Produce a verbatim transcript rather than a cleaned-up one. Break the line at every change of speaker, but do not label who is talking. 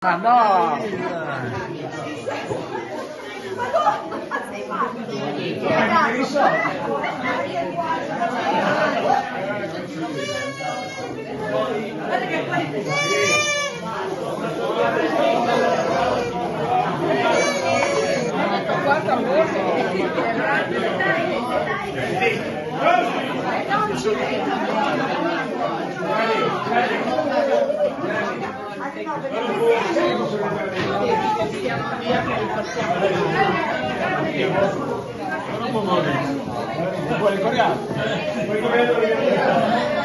Ah no!
Guarda che poi... Guarda
non può ricorrere.